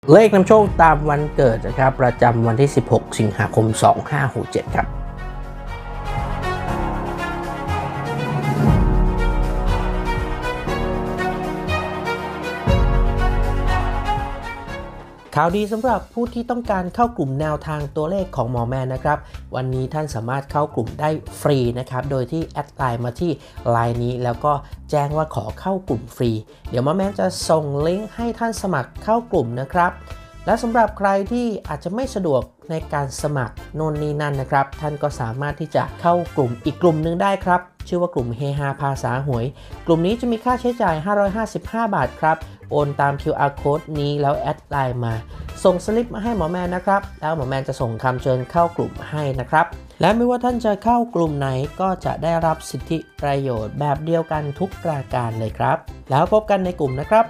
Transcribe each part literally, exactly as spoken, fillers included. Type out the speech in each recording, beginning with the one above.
เลขนำโชคตามวันเกิดนะครับประจำวันที่สิบหกสิงหาคมสองห้าหกเจ็ดครับข่าวดีสำหรับผู้ที่ต้องการเข้ากลุ่มแนวทางตัวเลขของหมอแมนนะครับวันนี้ท่านสามารถเข้ากลุ่มได้ฟรีนะครับโดยที่แอดไลน์มาที่ไลน์นี้แล้วก็แจ้งว่าขอเข้ากลุ่มฟรีเดี๋ยวหมอแมนจะส่งลิงก์ให้ท่านสมัครเข้ากลุ่มนะครับและสำหรับใครที่อาจจะไม่สะดวกในการสมัครโน่นนี่นั่นนะครับท่านก็สามารถที่จะเข้ากลุ่มอีกกลุ่มหนึ่งได้ครับชื่อว่ากลุ่มเฮฮาภาษาหวยกลุ่มนี้จะมีค่าใช้จ่ายห้าร้อยห้าสิบห้าบาทครับโอนตาม คิว อาร์ Code นี้แล้วแอดไลน์มาส่งสลิปมาให้หมอแมนนะครับแล้วหมอแมนจะส่งคำเชิญเข้ากลุ่มให้นะครับและไม่ว่าท่านจะเข้ากลุ่มไหนก็จะได้รับสิทธิประโยชน์แบบเดียวกันทุกประการเลยครับแล้วพบกันในกลุ่มนะครับ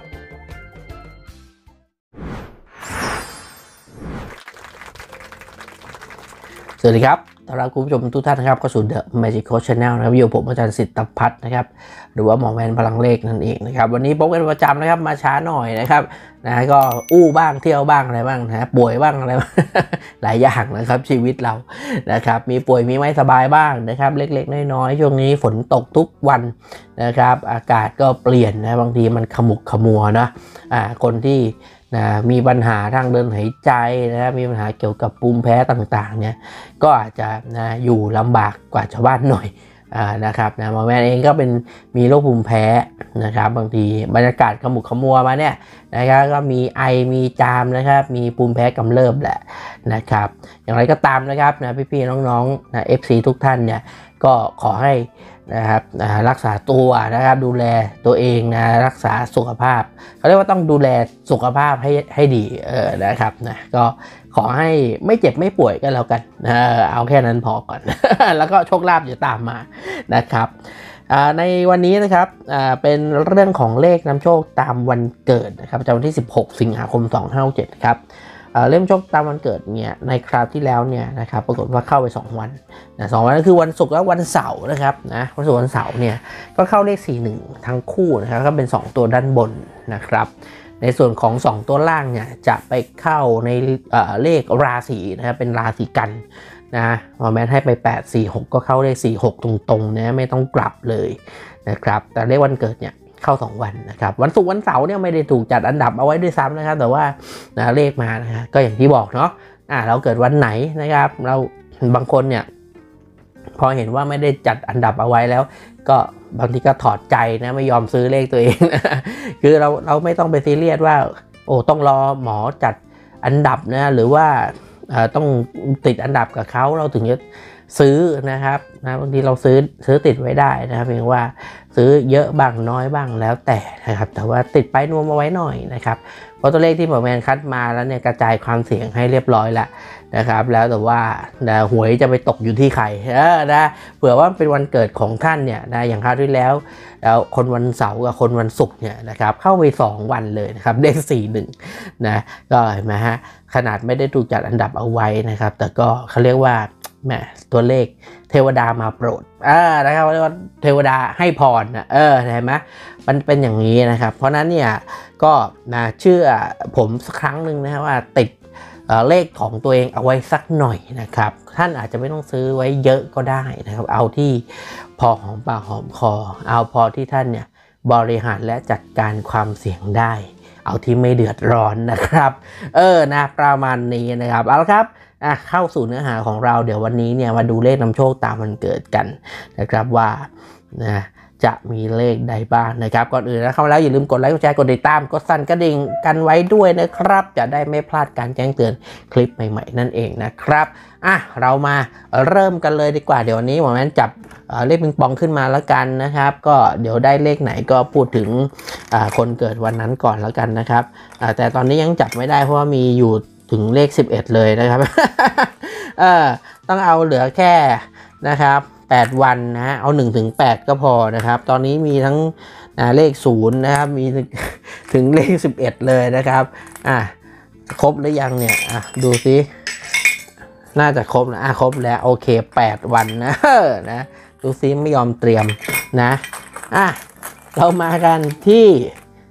สวัสดีครับต้อนรับคุณผู้ชมทุกท่านนะครับเข้าสู่ The Magical Channel นะครับอยู่ผมอาจารย์สิทธิ์พัฒน์นะครับหรือว่าหมอแมนพลังเลขนั่นเองนะครับวันนี้พบกันประจำนะครับมาช้าหน่อยนะครับนะก็อู้บ้างเที่ยวบ้างอะไรบ้างนะป่วยบ้างอะไรบ้าง หลายอย่างนะครับชีวิตเรานะครับมีป่วยมีไม่สบายบ้างนะครับเล็กๆน้อยๆช่วงนี้ฝนตกทุกวันนะครับอากาศก็เปลี่ยนนะบางทีมันขมุกขมัวนะอ่าคนที่นะมีปัญหาทางเดินหายใจนะครับมีปัญหาเกี่ยวกับภูมิแพ้ต่างๆเนี่ยก็อาจจะนะอยู่ลำบากกว่าชาวบ้านหน่อยอ่านะครับนะหมอแมนเองก็เป็นมีโรคภูมิแพ้นะครับบางทีบรรยากาศขมุกขมัวมาเนี่ยนะครับก็มีไอมีจามนะครับมีภูมิแพ้กำเริบแหละนะครับอย่างไรก็ตามนะครับนะพี่ๆน้องๆนะ เอฟ ซี ทุกท่านเนี่ยก็ขอให้นะครับรักษาตัวนะครับดูแลตัวเองนะรักษาสุขภาพเขาเรียกว่าต้องดูแลสุขภาพให้ให้ดีเออนะครับนะก็ขอให้ไม่เจ็บไม่ป่วยก็แล้วกันเออเอาแค่นั้นพอก่อน แล้วก็โชคลาภจะตามมานะครับในวันนี้นะครับเป็นเรื่องของเลขนำโชคตามวันเกิดนะครับประจำวันที่สิบหกสิงหาคมสองห้าหกเจ็ดครับเล่มโชคตามวันเกิดเนี่ยในคราวที่แล้วเนี่ยนะครับปรากฏว่าเข้าไปสองวันนะสองวันก็คือวันศุกร์และวันเสาร์นะครับนะวันศุกร์วันเสาร์เนี่ยก็เข้าเลขสี่สิบเอ็ดทั้งคู่นะครับก็เป็นสองตัวด้านบนนะครับในส่วนของสองตัวล่างเนี่ยจะไปเข้าในเอ่อเลขราศีนะครับเป็นราศีกันนะหมอแมนให้ไปแปด สี่ หกก็เข้าเลขสี่ หกตรงๆนะไม่ต้องกลับเลยนะครับแต่เลขวันเกิดเนี่ยเข้าสองวันนะครับวันศุกร์วันเสาร์เนี่ยไม่ได้ถูกจัดอันดับเอาไว้ด้วยซ้ำนะครับแต่ว่านะเลขมานะฮะก็อย่างที่บอกเนาะอ่าเราเกิดวันไหนนะครับเราบางคนเนี่ยพอเห็นว่าไม่ได้จัดอันดับเอาไว้แล้วก็บางทีก็ถอดใจนะไม่ยอมซื้อเลขตัวเองนะคือเราเราไม่ต้องไปซีเรียสว่าโอ้ต้องรอหมอจัดอันดับนะหรือว่าต้องติดอันดับกับเขาเราถึงจะซื้อนะครับนะบางทีเราซื้อซื้อติดไว้ได้นะครับเพียงว่าซื้อเยอะบ้างน้อยบ้างแล้วแต่นะครับแต่ว่าติดไปนวมเอาไว้หน่อยนะครับเพราะตัวเลขที่หมอแมนคัดมาแล้วเนี่ยกระจายความเสี่ยงให้เรียบร้อยแล้วนะครับแล้วแต่ว่าหวยจะไปตกอยู่ที่ใครเออนะเผื่อว่าเป็นวันเกิดของท่านเนี่ยนะอย่างคราวที่แล้วแล้วคนวันเสาร์กับคนวันศุกร์เนี่ยนะครับเข้าไปสองวันเลยนะครับเลขสี่หนึ่งนะก็เห็นไหมฮะขนาดไม่ได้ถูกจัดอันดับเอาไว้นะครับแต่ก็เขาเรียกว่าแหมตัวเลขเทวดามาโปรดอ่านะครับเรียกว่าเทวดาให้พรนะเออเห็นไหมมันเป็นอย่างนี้นะครับเพราะนั้นเนี่ยก็นะเชื่อผมสักครั้งหนึ่งนะครับว่าติดเอ่อเลขของตัวเองเอาไว้สักหน่อยนะครับท่านอาจจะไม่ต้องซื้อไว้เยอะก็ได้นะครับเอาที่พอหอมปากหอมคอเอาพอที่ท่านเนี่ยบริหารและจัดการความเสี่ยงได้เอาที่ไม่เดือดร้อนนะครับเออนะประมาณนี้นะครับเอาละครับอ่ะเข้าสู่เนื้อหาของเราเดี๋ยววันนี้เนี่ยมาดูเลขนำโชคตามวันเกิดกันนะครับว่านะจะมีเลขใดบ้างนะครับก่อนอื่นนะเข้ามาแล้วอย่าลืมกดไลค์กดแชร์กดติดตามกดสั่นกระดิ่งกันไว้ด้วยนะครับจะได้ไม่พลาดการแจ้งเตือนคลิปใหม่ๆนั่นเองนะครับอ่ะเรามาเริ่มกันเลยดีกว่าเดี๋ยววันนี้หมอแมนจับเลขปิงปองขึ้นมาแล้วกันนะครับก็เดี๋ยวได้เลขไหนก็พูดถึงคนเกิดวันนั้นก่อนแล้วกันนะครับแต่ตอนนี้ยังจับไม่ได้เพราะว่ามีอยู่ถึงเลขสิบเอ็ดเลยนะครับ เออต้องเอาเหลือแค่นะครับแปดวันนะเอาหนึ่งถึงแปดก็พอนะครับตอนนี้มีทั้งเลขศูนย์นะครับมีถึงเลขสิบเอ็ดเลยนะครับอ่ะครบหรือยังเนี่ยอ่ะดูซิน่าจะครบนะอ่ะครบแล้วโอเคแปดวันนะนะดูซิไม่ยอมเตรียมนะอ่ะเรามากันที่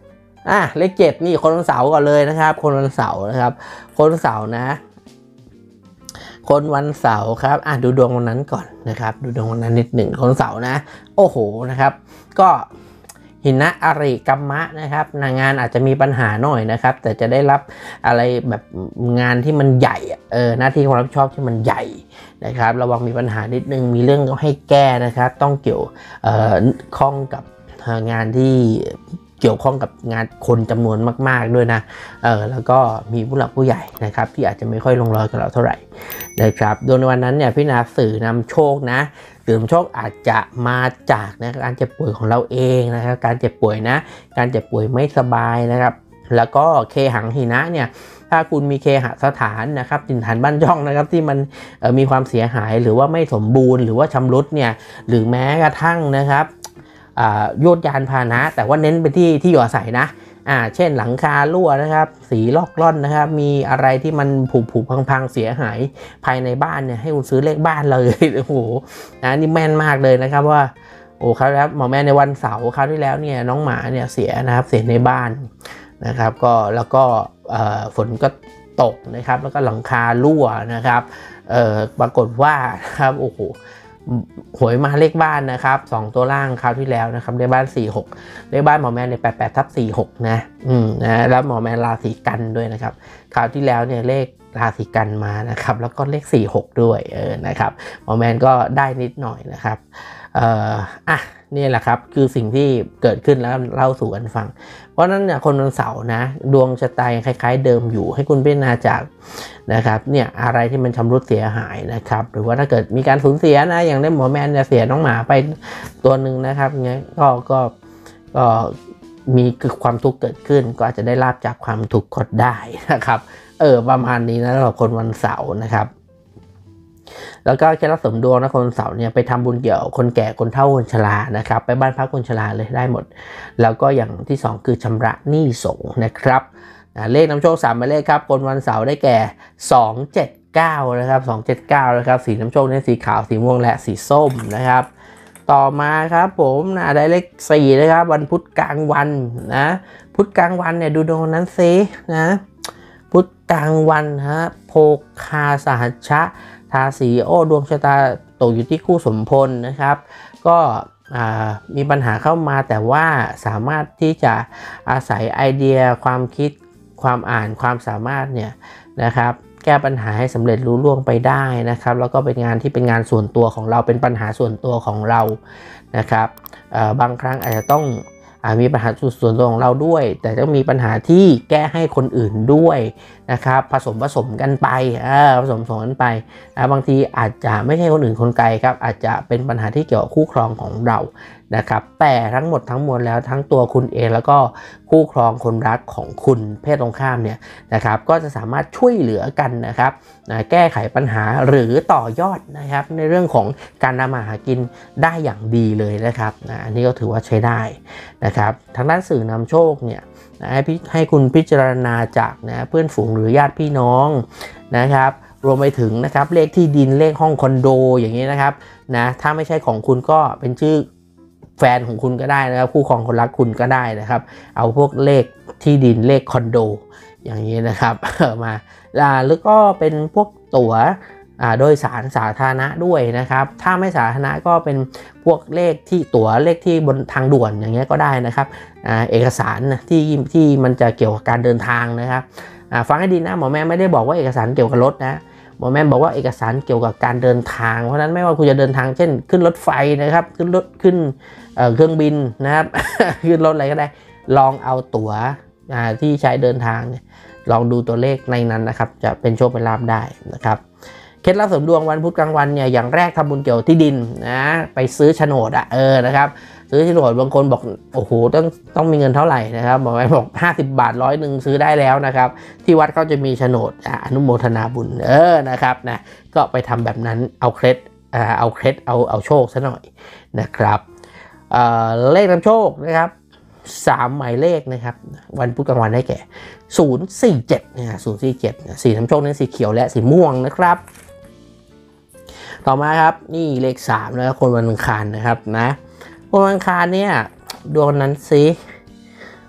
อ่ะเลขเจ็ดนี่คนวันเสาร์ก่อนเลยนะครับคนวันเสาร์นะครับคนวันเสาร์นะคนวันเสาร์ครับอ่ะดูดวงวันนั้นก่อนนะครับดูดวงวันนั้นนิดหนึ่งคนเสาร์นะโอ้โหนะครับก็หินะอริกัมมะนะครับงานอาจจะมีปัญหาหน่อยนะครับแต่จะได้รับอะไรแบบงานที่มันใหญ่เออหน้าที่ความรับผิดชอบที่มันใหญ่นะครับระวังมีปัญหานิดนึงมีเรื่องให้แก้นะครับต้องเกี่ยวเอ่อข้องกับงานที่เกี่ยวข้องกับงานคนจำนวนมากๆด้วยนะเออแล้วก็มีผู้หลักผู้ใหญ่นะครับที่อาจจะไม่ค่อยลงรอยกับเราเท่าไหร่นะครับโดยในวันนั้นเนี่ยพี่นาสื่อนำโชคนะสื่อนำโชคอาจจะมาจากนะการเจ็บป่วยของเราเองนะครับการเจ็บป่วยนะการเจ็บป่วยไม่สบายนะครับแล้วก็เคหังหินะเนี่ยถ้าคุณมีเคหสถานนะครับถิ่นฐานบ้านช่องนะครับที่มันมีความเสียหายหรือว่าไม่สมบูรณ์หรือว่าชำรุดเนี่ยหรือแม้กระทั่งนะครับโยดยานพาหนะแต่ว่าเน้นไปที่ที่อยู่อาศัยนะอ่าเช่นหลังคารั่วนะครับสีลอกล่อนนะครับมีอะไรที่มันผุผุพังๆเสียหายภายในบ้านเนี่ยให้คุณซื้อเลขบ้านเลยโอ้โหนะนี่แม่นมากเลยนะครับว่าโอ้ครับแล้วหมอแม่ในวันเสาร์คราวที่แล้วเนี่ยน้องหมาเนี่ยเสียนะครับเสียในบ้านนะครับก็แล้วก็ฝนก็ตกนะครับแล้วก็หลังคารั่วนะครับเอ่อปรากฏว่าครับโอ้โหหวยมาเลขบ้านนะครับสองตัวล่างคราวที่แล้วนะครับเลขบ้านสี่หกเลขบ้านหมอแมนในแปดสิบแปดทับสี่สิบหกนะอืมนะแล้วหมอแมนราศีกันด้วยนะครับคราวที่แล้วเนี่ยเลขราศีกันมานะครับแล้วก็เลขสี่หกด้วยเออนะครับหมอแมนก็ได้นิดหน่อยนะครับเอ่ออ่ะนี่แหละครับคือสิ่งที่เกิดขึ้นแล้วเล่าสู่กันฟังเพราะนั้นเนี่ยคนวันเสาร์นะดวงชะตาคล้ายๆเดิมอยู่ให้คุณพิจารณาจากนะครับเนี่ยอะไรที่มันชำรุดเสียหายนะครับหรือว่าถ้าเกิดมีการสูญเสียนะอย่างได้หมอแมนเนี่ยเสียน้องหมาไปตัวหนึ่งนะครับเงี้ยก็ก็ก็มีความทุกข์เกิดขึ้นก็อาจจะได้ลาบจากความทุกข์ก็ได้นะครับเออประมาณนี้นะสำหรับคนวันเสาร์นะครับแล้วก็เคล็ดลับเสริมดวงนะคนวันเสาร์เนี่ยไปทำบุญเกี่ยวคนแก่คนเฒ่าคนชรานะครับไปบ้านพักคนชราเลยได้หมดแล้วก็อย่างที่สองคือชำระหนี้สงฆ์นะครับเลขนำโชคสามหมายเลขครับคนวันเสาร์ได้แก่สองเจ็ดเก้านะครับสองเจ็ดเก้านะครับสีน้ำโชคเนี่ยสีขาวสีม่วงและสีส้มนะครับต่อมาครับผมนะได้เลขสี่นะครับวันพุธกลางวันนะพุธกลางวันเนี่ยดูดวงนั้นซินะพุธกลางวันฮะโภคาสหัชชะทาสีโอ้ดวงชะตาตกอยู่ที่คู่สมพลนะครับก็มีปัญหาเข้ามาแต่ว่าสามารถที่จะอาศัยไอเดียความคิดความอ่านความสามารถเนี่ยนะครับแก้ปัญหาให้สำเร็จรุ่ล่วงไปได้นะครับแล้วก็เป็นงานที่เป็นงานส่วนตัวของเราเป็นปัญหาส่วนตัวของเรานะครับบางครั้งอาจจะต้องมีปัญหาส่วนตัวของเราด้วยแต่ต้องมีปัญหาที่แก้ให้คนอื่นด้วยนะครับผสมผสมกันไปผสมผสมกันไปบางทีอาจจะไม่ใช่คนอื่นคนไกลครับอาจจะเป็นปัญหาที่เกี่ยวกับคู่ครองของเรานะครับแต่ทั้งหมดทั้งมวลแล้วทั้งตัวคุณเองแล้วก็คู่ครองคนรักของคุณเพศตรงข้ามเนี่ยนะครับก็จะสามารถช่วยเหลือกันนะครับแก้ไขปัญหาหรือต่อยอดนะครับในเรื่องของการทำมาหากินได้อย่างดีเลยนะครับนะอันนี้ก็ถือว่าใช้ได้นะครับทางด้านสื่อนำโชคเนี่ยนะให้ให้คุณพิจารณาจากนะเพื่อนฝูงหรือญาติพี่น้องนะครับรวมไปถึงนะครับเลขที่ดินเลขห้องคอนโดอย่างนี้นะครับนะถ้าไม่ใช่ของคุณก็เป็นชื่อแฟนของคุณก็ได้นะครับคู่ครองคนรักคุณก็ได้นะครับเอาพวกเลขที่ดินเลขคอนโดอย่างนี้นะครับมาแล้วก็เป็นพวกตั๋วโดยสารสาธารณะด้วยนะครับถ้าไม่สาธารณะก็เป็นพวกเลขที่ตั๋วเลขที่บนทางด่วนอย่างเงี้ยก็ได้นะครับเอกสารที่ที่มันจะเกี่ยวกับการเดินทางนะครับฟังให้ดีนะหมอแม่ไม่ได้บอกว่าเอกสารเกี่ยวกับรถนะหมอแม่บอกว่าเอกสารเกี่ยวกับการเดินทางเพราะนั้นไม่ว่าคุณจะเดินทางเช่นขึ้นรถไฟนะครับขึ้นรถขึ้นเครื่องบินนะครับขึ้นรถอะไรก็ได้ลองเอาตั๋วที่ใช้เดินทางลองดูตัวเลขในนั้นนะครับจะเป็นโชคเป็นลาภได้นะครับเคล็ดลับเสริมดวงวันพุธกลางวันเนี่ยอย่างแรกทำบุญเกี่ยวที่ดินนะไปซื้อโฉนดอ่ะเออนะครับซื้อโฉนดบางคนบอกโอ้โหต้องต้องมีเงินเท่าไหร่นะครับบอกไปบอกห้าสิบบาทร้อยหนึ่งซื้อได้แล้วนะครับที่วัดเขาจะมีโฉนดอนุโมทนาบุญเออนะครับนะก็ไปทำแบบนั้นเอาเคล็ดเอาเคล็ดเอาเอาโชคซะหน่อยนะครับเอ่อเลขนำโชคนะครับสามหมายเลขนะครับวันพุธกลางวันได้แก่ศูนย์สี่เจ็ดนะศูนย์สี่เจ็ดสีน้ำโชคนั้นสีเขียวและสีม่วงนะครับต่อมาครับนี่เลขสามแล้วคนวันอังคารนะครับนะคนวันอังคารเนี่ยดวงนั้นสิ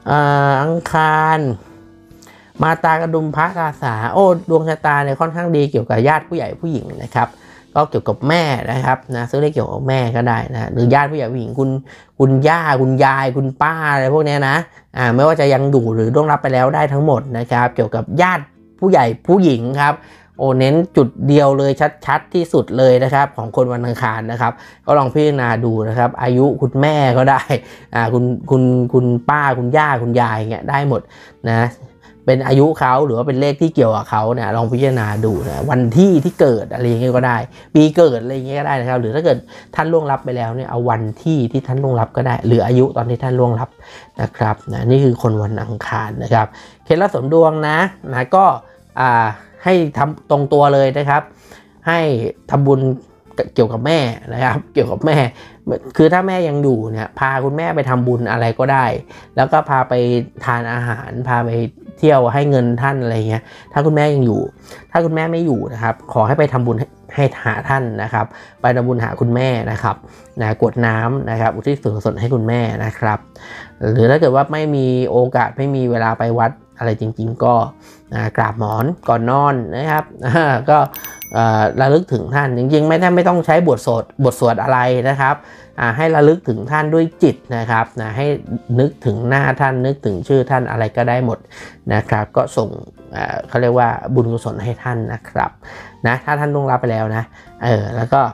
อังคารมาตากระดุมพระราษาโอ้ดวงชะตาเนี่ยค่อนข้างดีเกี่ยวกับญาติผู้ใหญ่ผู้หญิงนะครับก็เกี่ยวกับแม่นะครับนะซึ่งได้เกี่ยวกับแม่ก็ได้นะหรือญาติผู้ใหญ่ผู้หญิงคุณคุณย่าคุณยายคุณป้าอะไรพวกนี้นะอ่าไม่ว่าจะยังอยู่หรือล่วงลับไปแล้วได้ทั้งหมดนะครับเกี่ยวกับญาติผู้ใหญ่ผู้หญิงครับโอ้เน้นจุดเดียวเลยชัดๆที่สุดเลยนะครับของคนวันอังคารนะครับก็ลองพิจารณาดูนะครับอายุคุณแม่ก็ได้อ่าคุณคุณคุณป้าคุณย่าคุณยายเงี้ยได้หมดนะเป็นอายุเขาหรือว่าเป็นเลขที่เกี่ยวกับเขาเนี่ยลองพิจารณาดูนะวันที่ที่เกิดอะไรอย่างเงี้ยก็ได้ปีเกิดอะไรอย่างเงี้ยก็ได้นะครับหรือถ้าเกิดท่านล่วงลับไปแล้วเนี่ยเอาวันที่ที่ท่านล่วงลับก็ได้หรืออายุตอนที่ท่านล่วงลับนะครับนะนี่คือคนวันอังคารนะครับเคล็ดลับเสริมดวงนะนะก็อ่าให้ทำตรงตัวเลยนะครับให้ทำบุญเกี่ยวกับแม่นะครับเกี่ยวกับแม่คือถ้าแม่ยังอยู่เนี่ยพาคุณแม่ไปทำบุญอะไรก็ได้แล้วก็พาไปทานอาหารพาไปเที่ยวให้เงินท่านอะไรเงี้ยถ้าคุณแม่ยังอยู่ถ้าคุณแม่ไม่อยู่นะครับขอให้ไปทำบุญให้หาท่านนะครับไปทำบุญหาคุณแม่นะครับนะกรวดน้ำนะครับอุทิศส่วนกุศลให้คุณแม่นะครับหรือถ้าเกิดว่าไม่มีโอกาสไม่มีเวลาไปวัดอะไรจริงๆก็กราบหมอนก่อนนอนนะครับก็ระลึกถึงท่านจริงๆไม่ได้ไม่ต้องใช้บทสวดบทสวดอะไรนะครับให้ระลึกถึงท่านด้วยจิตนะครับนะให้นึกถึงหน้าท่านนึกถึงชื่อท่านอะไรก็ได้หมดนะครับก็ส่งเขาเรียกว่าบุญกุศลให้ท่านนะครับนะถ้าท่านล่วงลับไปแล้วนะเออแล้วก็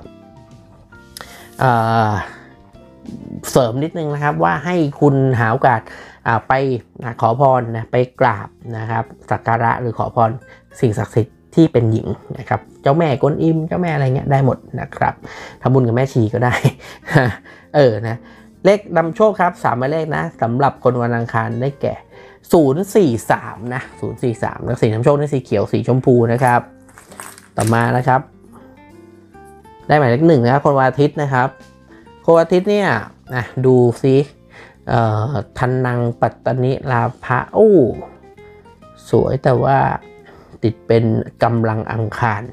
เสริมนิดนึงนะครับว่าให้คุณหาโอกาสไปขอพรนะไปกราบนะครับสักการะหรือขอพรสิ่งศักดิ์สิทธิ์ที่เป็นหญิงนะครับเจ้าแม่กวนอิมเจ้าแม่อะไรเงี้ยได้หมดนะครับทำบุญกับแม่ชีก็ได้เออนะเลขนำโชคครับสามหมายเลขนะสำหรับคนวันอังคารได้แก่ศูนย์ สี่ สามนะศูนย์ สี่ สามแล้วสีนำโชคได้สีเขียวสีชมพูนะครับต่อมานะครับได้หมายเลขหนึ่งนะคนวันอาทิตย์นะครับคนวันอาทิตย์เนี่ยนะดูซิเอ่อทันนังปัตตนิลาภะโอ้สวยแต่ว่าติดเป็นกำลังอังคาร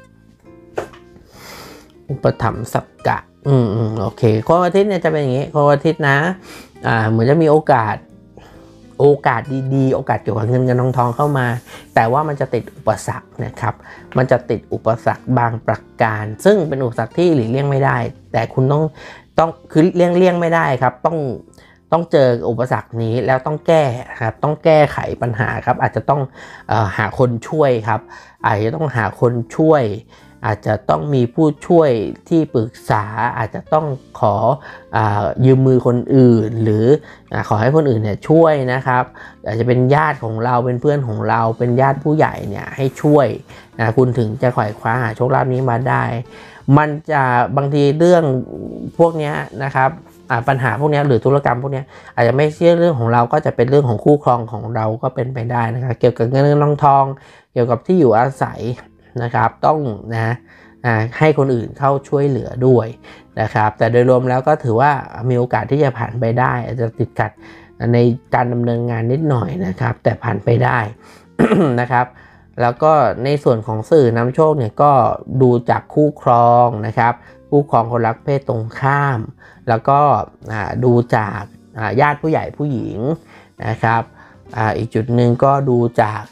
อุปถัมภ์สักกะอืมอืมโอเคคนวันอาทิตย์เนี่ยจะเป็นอย่างงี้คนวันอาทิตย์นะอ่าเหมือนจะมีโอกาสโอกาสดีๆโอกาสเกี่ยวกับเงินเงินทองทองเข้ามาแต่ว่ามันจะติดอุปสรรคนะครับมันจะติดอุปสรรคบางประการซึ่งเป็นอุปสรรคที่หลีกเลี่ยงไม่ได้แต่คุณต้องต้องคือเลี่ยงเลี่ยงไม่ได้ครับต้องต้องเจออุปสรรคนี้แล้วต้องแก้ครับต้องแก้ไขปัญหาครับอาจจะต้องเอ่อหาคนช่วยครับอาจจะต้องหาคนช่วยอาจจะต้องมีผู้ช่วยที่ปรึกษาอาจจะต้องขออ่ายืมมือคนอื่นหรือขอให้คนอื่นเนี่ยช่วยนะครับอาจจะเป็นญาติของเราเป็นเพื่อนของเราเป็นญาติผู้ใหญ่เนี่ยให้ช่วยนะคุณถึงจะขวายคว้าหาโชคลาภนี้มาได้มันจะบางทีเรื่องพวกนี้นะครับปัญหาพวกนี้หรือธุรกรรมพวกนี้อาจจะไม่ใช่เรื่องของเราก็จะเป็นเรื่องของคู่ครองของเราก็เป็นไปได้นะครับเกี่ยวกับเงินเงินทองทองเกี่ยวกับที่อยู่อาศัยนะครับต้องนะให้คนอื่นเข้าช่วยเหลือด้วยนะครับแต่โดยรวมแล้วก็ถือว่ามีโอกาสที่จะผ่านไปได้อาจจะติดขัดในการดำเนินงานนิดหน่อยนะครับแต่ผ่านไปได้ นะครับแล้วก็ในส่วนของสื่อนำโชคเนี่ยก็ดูจากคู่ครองนะครับคู่ครองคนรักเพศตรงข้ามแล้วก็ดูจากญาติผู้ใหญ่ผู้หญิงนะครับ อ, อีกจุดหนึ่งก็ดูจาก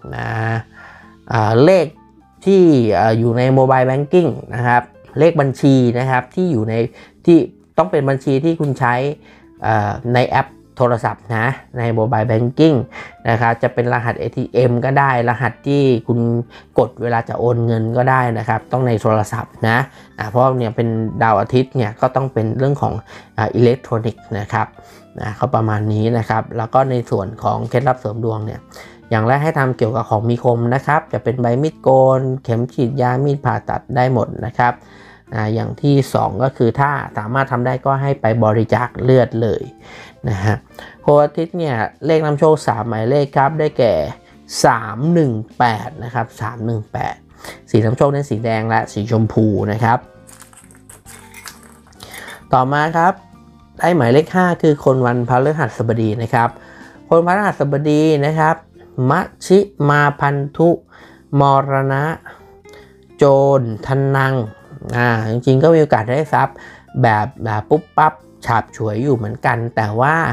เลขที่อยู่ในโมบายแบงกิ้งนะครับเลขบัญชีนะครับที่อยู่ในที่ต้องเป็นบัญชีที่คุณใช้ในแอปโทรศัพท์นะในโมบายแบงกิ้งนะครับจะเป็นรหัส เอ ที เอ็ม ก็ได้รหัสที่คุณกดเวลาจะโอนเงินก็ได้นะครับต้องในโทรศัพท์นะเพราะเนี่ยเป็นดาวอาทิตย์เนี่ยก็ต้องเป็นเรื่องของอิเล็กทรอนิกส์นะครับนะเขาประมาณนี้นะครับแล้วก็ในส่วนของเคล็ดลับเสริมดวงเนี่ยอย่างแรกให้ทำเกี่ยวกับของมีคมนะครับจะเป็นใบมีดโกนเข็มฉีดยามีดผ่าตัดได้หมดนะครับอย่างที่สองก็คือถ้าสามารถทำได้ก็ให้ไปบริจาคเลือดเลยนะฮะโพอาทิตย์เนี่ยเลขนำโชคสามหมายเลขครับได้แก่สามหนึ่งแปดนะครับสามหนึ่งแปดสีนำโชคเป็นสีแดงและสีชมพูนะครับต่อมาครับได้หมายเลขห้าคือคนวันพฤหัสบดีนะครับคนพฤหัสบดีนะครับมัชชิมาพันธุมรณะโจรทันนังอ่าจริงๆก็มีโอกาสได้ทรัพย์แบบแบบปุ๊บปั๊บฉาบฉวยอยู่เหมือนกันแต่ว่า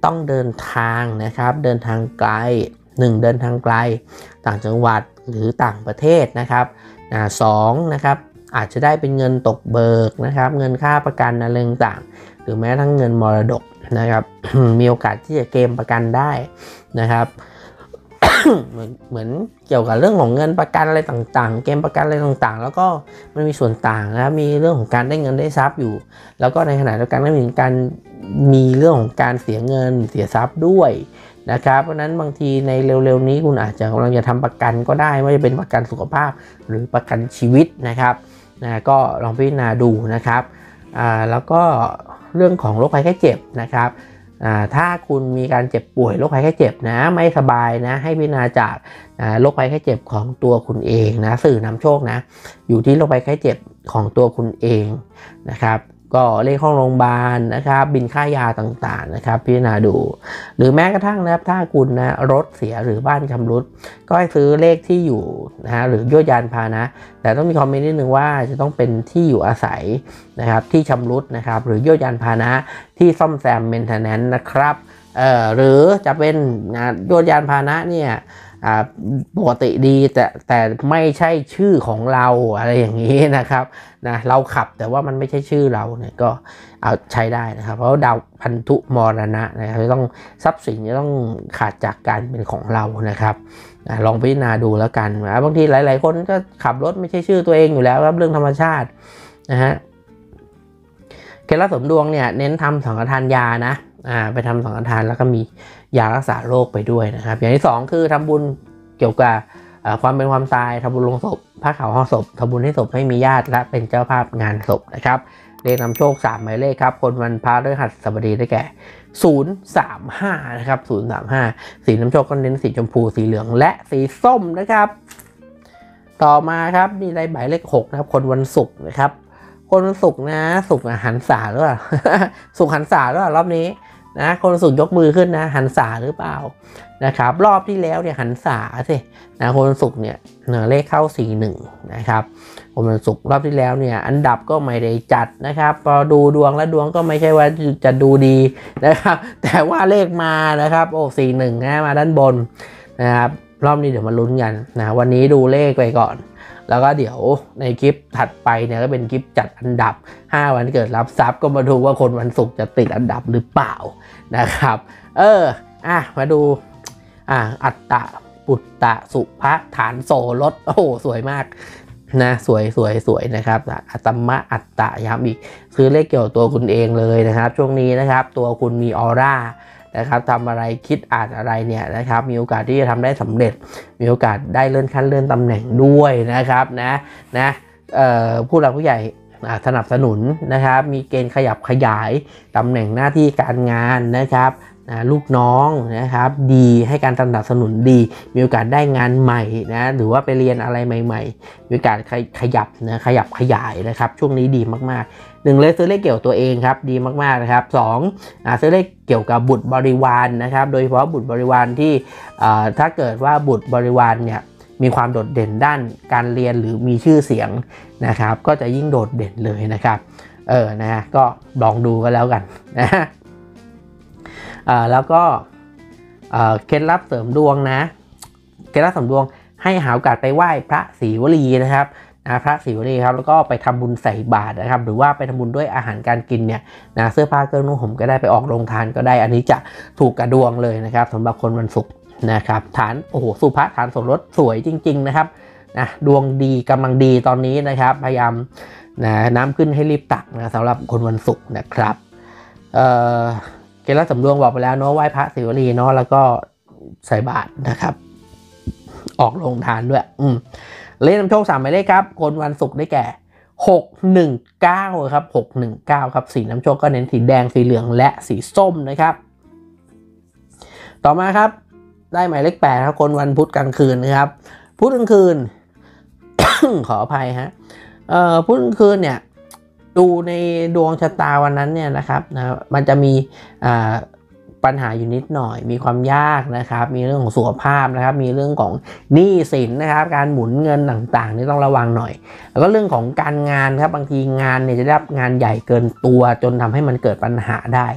ต้องเดินทางนะครับเดินทางไกลหนึ่งเดินทางไกลต่างจังหวัดหรือต่างประเทศนะครับนะสองนะครับอาจจะได้เป็นเงินตกเบิกนะครับเงินค่าประกันอะไรต่างๆหรือแม้ทั้งเงินมรดกนะครับ มีโอกาสที่จะเกมประกันได้นะครับ เหมือนเหมือนเกี่ยวกับเรื่องของเงินประกันอะไรต่างๆเกมประกันอะไรต่างๆแล้วก็มันมีส่วนต่างนะครับมีเรื่องของการได้เงินได้ทรัพย์อยู่แล้วก็ในขณะเดียวกันก็มีการมีเรื่องของการเสียเงินเสียทรัพย์ด้วยนะครับเพราะนั้นบางทีในเร็วๆนี้คุณอาจจะกำลังจะทำประกันก็ได้ไม่ว่าจะเป็นประกันสุขภาพหรือประกันชีวิตนะครับนะก็ลองพิจารณาดูนะครับอ่าแล้วก็เรื่องของโรคภัยไข้เจ็บนะครับถ้าคุณมีการเจ็บป่วยโรคภัยไข้เจ็บนะไม่สบายนะให้พิจารณาจากโรคภัยไข้เจ็บของตัวคุณเองนะสื่อนำโชคนะอยู่ที่โรคภัยไข้เจ็บของตัวคุณเองนะครับก็เลขห้องโรงพยาบาลนะครับบินค่ายาต่างๆนะครับพิจารณาดูหรือแม้กระทั่งนะครับถ้าคุณนะรถเสียหรือบ้านชำรุดก็ให้ซื้อเลขที่อยู่นะฮะหรือยวดยานพาหนะแต่ต้องมีคอมเมนต์นิดนึงว่าจะต้องเป็นที่อยู่อาศัยนะครับที่ชำรุดนะครับหรือยวดยานพาหนะที่ซ่อมแซมเมนเทนแนนซ์นะครับเอ่อหรือจะเป็นยวดยานพาหนะเนี่ยปกติดีแต่แต่ไม่ใช่ชื่อของเราอะไรอย่างนี้นะครับนะเราขับแต่ว่ามันไม่ใช่ชื่อเราเนี่ยก็เอาใช้ได้นะครับเพราะดาวพันธุมรณะนะครับจะต้องทรัพย์สินจะต้องขาดจากการเป็นของเรานะครับนะลองพิจารณาดูแล้วกันนะบางทีหลายๆคนก็ขับรถไม่ใช่ชื่อตัวเองอยู่แล้วครับเรื่องธรรมชาตินะฮะเคล็ดลับเสริมดวงเนี่ยเน้นทำสังฆทานยานะอ่าไปทำสังฆทานแล้วก็มียารักษาโรคไปด้วยนะครับอย่างที่สองคือทำบุญเกี่ยวกับความเป็นความตายทำบุญลงศพผ้าขาวห่อศพทำบุญให้ศพให้มีญาติและเป็นเจ้าภาพงานศพนะครับเลขนำโชคสามหมายเลขครับคนวันพฤหัสบดีได้แก่ศูนย์ สาม ห้านะครับศูนย์ สาม ห้าสีน้ำโชคก็เน้นสีชมพูสีเหลืองและสีส้มนะครับต่อมาครับนี่ได้หมายเลขหกนะครับคนวันศุกร์นะครับคนวันศุกร์นะศุกร์หันษาหรือเปล่า ศุกร์หันษาหรือเปล่ารอบนี้นะคนวันศุกร์ยกมือขึ้นนะหันษาหรือเปล่านะครับรอบที่แล้วเนี่ยหันษาสินะคนวันศุกร์เนี่ยเลขเข้าสี่หนึ่งนะครับคนวันศุกร์รอบที่แล้วเนี่ยอันดับก็ไม่ได้จัดนะครับพอดูดวงแล้วดวงก็ไม่ใช่ว่าจะดูดีนะครับแต่ว่าเลขมานะครับโอ้สี่หนึ่งนะมาด้านบนนะครับรอบนี้เดี๋ยวมาลุ้นกันนะวันนี้ดูเลขไปก่อนแล้วก็เดี๋ยวในคลิปถัดไปเนี่ยก็เป็นคลิปจัดอันดับห้าวันเกิดรับทรัพย์ก็มาดูว่าคนวันศุกร์จะติดอันดับหรือเปล่านะครับเอออ่ะมาดูอ่ะอัตตะปุตตะสุภะฐานโสรสโอ้โหสวยมากนะสวยสวยสวยนะครับอัตมะอัตตะย้ำอีกคือเลขเกี่ยวตัวคุณเองเลยนะครับช่วงนี้นะครับตัวคุณมีออร่านะครับทำอะไรคิดอ่านอะไรเนี่ยนะครับมีโอกาสที่จะทำได้สำเร็จมีโอกาสได้เลื่อนขั้นเลื่อนตำแหน่งด้วยนะครับนะนะผู้หลักผู้ใหญ่สนับสนุนนะครับมีเกณฑ์ขยับขยายตำแหน่งหน้าที่การงานนะครับนะลูกน้องนะครับดีให้การสนับสนุนดีมีโอกาสได้งานใหม่นะหรือว่าไปเรียนอะไรใหม่ๆมีโอกาสขยับนะขยับขยายนะครับช่วงนี้ดีมากๆหนึ่งเลยซื้อเลขเกี่ยวตัวเองครับดีมากๆนะครับสองซื้อเลขเกี่ยวกับบุตรบริวารนะครับโดยเฉพาะบุตรบริวารที่ถ้าเกิดว่าบุตรบริวารเนี่ยมีความโดดเด่นด้านการเรียนหรือมีชื่อเสียงนะครับก็จะยิ่งโดดเด่นเลยนะครับเออนะก็ลองดูกันแล้วกันนะอ่าแล้วก็เคล็ดลับเสริมดวงนะเคล็ดลับเสริมดวงให้หาโอกาสไปไหว้พระศรีวลีนะครับนะพระศรีวลีครับแล้วก็ไปทำบุญใส่บาตรนะครับหรือว่าไปทำบุญด้วยอาหารการกินเนี่ยนะเสื้อผ้าเครื่องนุ่งห่มก็ได้ไปออกโรงทานก็ได้อันนี้จะถูกกระดวงเลยนะครับสำหรับคนวันศุกร์นะครับฐานโอ้โหสุภะฐานสมรสสวยจริงๆนะครับนะดวงดีกำลังดีตอนนี้นะครับพยายามนะน้ำขึ้นให้รีบตักนะสำหรับคนวันศุกร์นะครับเอ่อเคล็ดลับเสริมดวงบอกไปแล้วเนาะไหว้พระศรีวลีเนาะแล้วก็ใส่บาตรนะครับออกโรงทานด้วยอืมเลขนำโชคสามหมายเลขครับคนวันศุกร์ได้แก่หกหนึ่งเก้าครับหกหนึ่งเก้าครับสีน้ำโชคก็เน้นสีแดงสีเหลืองและสีส้มนะครับต่อมาครับได้หมายเลขแปดครับคนวันพุธกลางคืนนะครับพุธกลางคืน ขออภัยฮะเอ่อพุธกลางคืนเนี่ยดูในดวงชะตาวันนั้นเนี่ยนะครับนะมันจะมีอ่าปัญหาอยู่นิดหน่อยมีความยากนะครับมีเรื่องของสุขภาพนะครับมีเรื่องของหนี้สินนะครับการหมุนเงินต่างๆนี่ต้องระวังหน่อยแล้วก็เรื่องของการงานครับบางทีงานเนี่ยจะได้รับงานใหญ่เกินตัวจนทำให้มันเกิดปัญหาได้คุ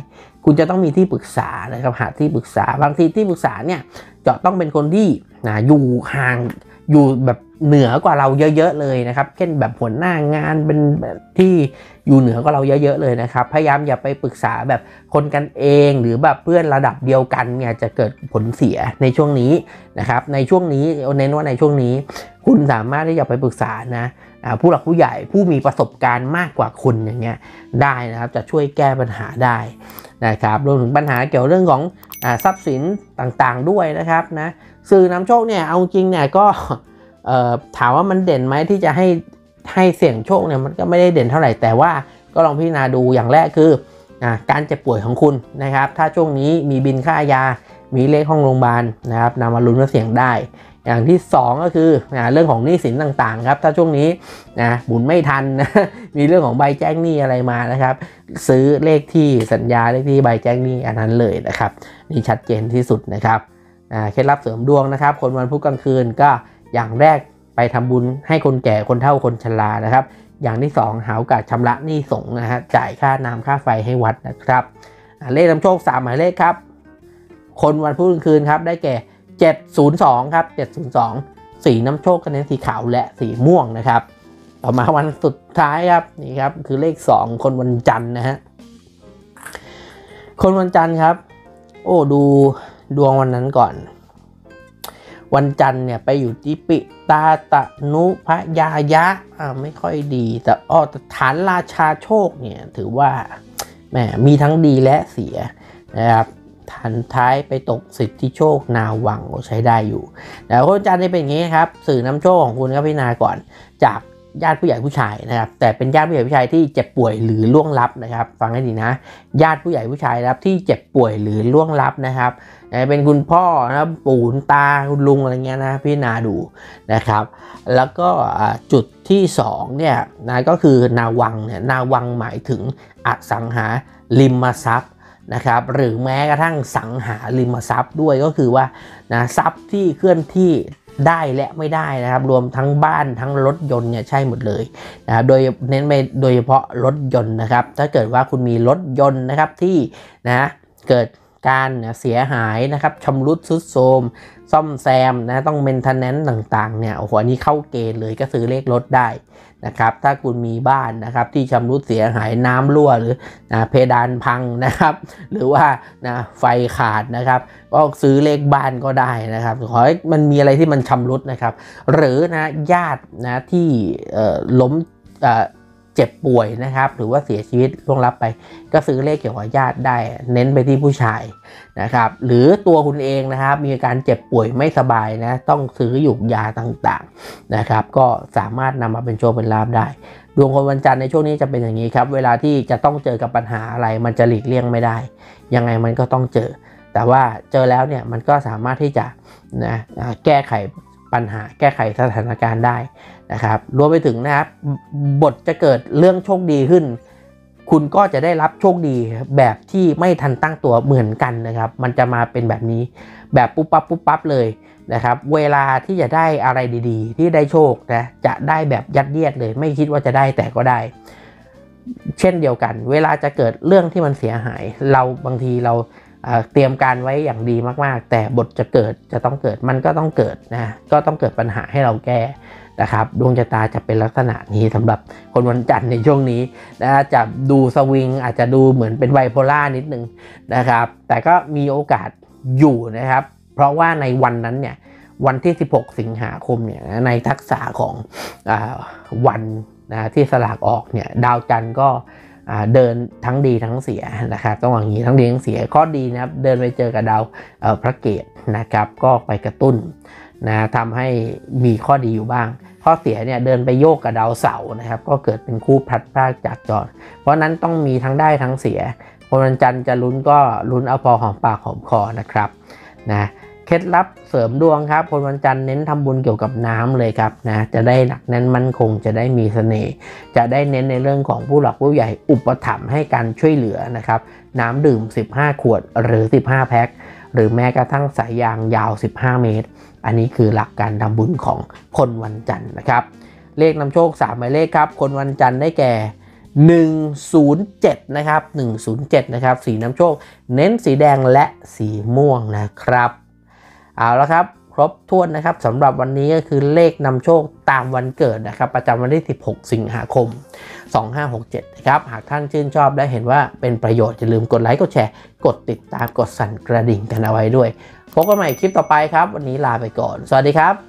คุณจะต้องมีที่ปรึกษานะครับหาที่ปรึกษาบางทีที่ปรึกษาเนี่ยจะต้องเป็นคนที่นะอยู่ห่างอยู่แบบเหนือกว่าเราเยอะๆเลยนะครับเช่นแบบหัวหน้างานเป็นแบบที่อยู่เหนือกว่าเราเยอะๆเลยนะครับพยายามอย่าไปปรึกษาแบบคนกันเองหรือแบบเพื่อนระดับเดียวกันเนี่ยจะเกิดผลเสียในช่วงนี้นะครับในช่วงนี้เน้นว่าในช่วงนี้คุณสามารถที่จะไปปรึกษานะผู้หลักผู้ใหญ่ผู้มีประสบการณ์มากกว่าคุณอย่างเงี้ยได้นะครับจะช่วยแก้ปัญหาได้นะครับรวมถึงปัญหาเกี่ยวเรื่องของทรัพย์สินต่างๆด้วยนะครับนะสื่อนำโชคเนี่ยเอาจริงเนี่ยก็ถามว่ามันเด่นไหมที่จะให้ให้เสี่ยงโชคเนี่ยมันก็ไม่ได้เด่นเท่าไหร่แต่ว่าก็ลองพิจารณาดูอย่างแรกคือการเจ็บป่วยของคุณนะครับถ้าช่วงนี้มีบินค่ายามีเลขห้องโรงพยาบาลนะครับนำมาลุ้นว่าเสี่ยงได้อย่างที่สองก็คือนะเรื่องของหนี้สินต่างๆครับถ้าช่วงนี้นะหมุนไม่ทันนะมีเรื่องของใบแจ้งหนี้อะไรมานะครับซื้อเลขที่สัญญาเลขที่ใบแจ้งหนี้อันนั้นเลยนะครับนี่ชัดเจนที่สุดนะครับเคล็ดลับเสริมดวงนะครับคนวันพุธกลางคืนก็อย่างแรกไปทำบุญให้คนแก่คนเฒ่าคนชรานะครับอย่างที่สองหาโอกาสชำระหนี้สงฆ์นะฮะจ่ายค่าน้ำค่าไฟให้วัดนะครับเลขนำโชคสามหมายเลขครับคนวันพุธกลางคืนครับได้แก่เจ็ดศูนย์สองครับเจ็ดศูนย์สองสีน้ำโชคก็เน้นสีขาวและสีม่วงนะครับต่อมาวันสุดท้ายครับนี่ครับคือเลขสองคนวันจันทร์นะฮะคนวันจันทร์ครับโอ้ดูดวงวันนั้นก่อนวันจันทร์เนี่ยไปอยู่ที่ปิตาตะนุพยายะอ่าไม่ค่อยดีแต่อ้อฐานราชาโชคเนี่ยถือว่าแหมมีทั้งดีและเสียนะครับฐานท้ายไปตกสิทธิโชคนาวังใช้ได้อยู่แต่คนจันทร์นี่เป็นอย่างนี้ครับสื่อนำโชคของคุณก็พิจารณาก่อนจากญาติผู้ใหญ่ผู้ชายนะครับแต่เป็นญาติผู้ใหญ่ผู้ชายที่เจ็บป่วยหรือล่วงลับนะครับฟังให้ดีนะญาติผู้ใหญ่ผู้ชายนะครับที่เจ็บป่วยหรือล่วงลับนะครับเป็นคุณพ่อนะครับปู่ตาคุณลุงอะไรเงี้ยนะพิจารณาดูนะครับแล้วก็จุดที่สองเนี่ยนะก็คือนาวังเนี่ยนาวังหมายถึงอสังหาริมทรัพย์นะครับหรือแม้กระทั่งสังหาริมทรัพย์ด้วยก็คือว่านะทรัพย์ที่เคลื่อนที่ได้และไม่ได้นะครับรวมทั้งบ้านทั้งรถยนต์เนี่ยใช่หมดเลยนะครับโดยเน้นไปโดยเฉพาะรถยนต์นะครับถ้าเกิดว่าคุณมีรถยนต์นะครับที่นะเกิดการเสียหายนะครับชำรุดทรุดโทรมซ่อมแซมนะต้องเมนเทนแนนซ์ต่างๆเนี่ยโอ้โหอันนี้เข้าเกณฑ์เลยก็ซื้อเลขรถได้นะครับถ้าคุณมีบ้านนะครับที่ชำรุดเสียหายน้ำรั่วหรือนะเพดานพังนะครับหรือว่านะไฟขาดนะครับก็ซื้อเลขบ้านก็ได้นะครับขอให้มันมีอะไรที่มันชำรุดนะครับหรือนะญาตินะที่ล้มเจ็บป่วยนะครับหรือว่าเสียชีวิตล่วงลับไปก็ซื้อเลขเกี่ยวกับญาติได้เน้นไปที่ผู้ชายนะครับหรือตัวคุณเองนะครับมีอาการเจ็บป่วยไม่สบายนะต้องซื้อหยุกยาต่างๆนะครับก็สามารถนำมาเป็นโชคเป็นลาภได้ดวงคนวันจันทร์ในช่วงนี้จะเป็นอย่างนี้ครับเวลาที่จะต้องเจอกับปัญหาอะไรมันจะหลีกเลี่ยงไม่ได้ยังไงมันก็ต้องเจอแต่ว่าเจอแล้วเนี่ยมันก็สามารถที่จะนะแก้ไขปัญหาแก้ไขสถานการณ์ได้นะครับรวมไปถึงนะครับบทจะเกิดเรื่องโชคดีขึ้นคุณก็จะได้รับโชคดีแบบที่ไม่ทันตั้งตัวเหมือนกันนะครับมันจะมาเป็นแบบนี้แบบปุ๊บปั๊บปุ๊บปั๊บเลยนะครับเวลาที่จะได้อะไรดีๆที่ได้โชคนะจะได้แบบยัดเยียดเลยไม่คิดว่าจะได้แต่ก็ได้เช่นเดียวกันเวลาจะเกิดเรื่องที่มันเสียหายเราบางทีเราเตรียมการไว้อย่างดีมากๆแต่บทจะเกิดจะต้องเกิดมันก็ต้องเกิดนะก็ต้องเกิดปัญหาให้เราแก้นะครับดวงชะตาจะเป็นลักษณะนี้สำหรับคนวันจันทร์ในช่วงนี้นะจะดูสวิงอาจจะดูเหมือนเป็นไบโพล่านิดนึงนะครับแต่ก็มีโอกาสอยู่นะครับเพราะว่าในวันนั้นเนี่ยวันที่สิบหกสิงหาคมเนี่ยในทักษะของอ่าวันนะที่สลากออกเนี่ยดาวจันทร์ก็เดินทั้งดีทั้งเสียนะครับต้องอย่างนี้ทั้งดีทั้งเสียข้อดีนะครับเดินไปเจอกับดาวพระเกตนะครับก็ไปกระตุ้นนะทำให้มีข้อดีอยู่บ้างข้อเสียเนี่ยเดินไปโยกกับดาวเสาร์นะครับก็เกิดเป็นคู่พลัดพรากจากจรเพราะนั้นต้องมีทั้งได้ทั้งเสียคนวันจันทร์จะลุ้นก็ลุ้นเอาพอหอมปากหอมคอนะครับนะเคล็ดลับเสริมดวงครับคนวันจันทร์เน้นทำบุญเกี่ยวกับน้ำเลยครับนะจะได้หนักแน่นมั่นคงจะได้มีเสน่ห์จะได้เน้นในเรื่องของผู้หลักผู้ใหญ่อุปถัมภ์ให้การช่วยเหลือนะครับน้ำดื่มสิบห้าขวดหรือสิบห้าแพ็คหรือแม้กระทั่งสายยางยาวสิบห้าเมตรอันนี้คือหลักการทำบุญของคนวันจันทร์นะครับเลขนำโชคสามหมายเลขครับคนวันจันทร์ได้แก่หนึ่งศูนย์เจ็ดนะครับหนึ่งศูนย์เจ็ดนะครับสีน้ำโชคเน้นสีแดงและสีม่วงนะครับเอาละครับครบถ้วนนะครับสำหรับวันนี้ก็คือเลขนำโชคตามวันเกิดนะครับประจำวันที่สิบหกสิงหาคมสองห้าหกเจ็ดนะครับหากท่านชื่นชอบและเห็นว่าเป็นประโยชน์อย่าลืมกดไลค์กดแชร์กดติดตามกดสั่นกระดิ่งกันเอาไว้ด้วยพบกันใหม่คลิปต่อไปครับวันนี้ลาไปก่อนสวัสดีครับ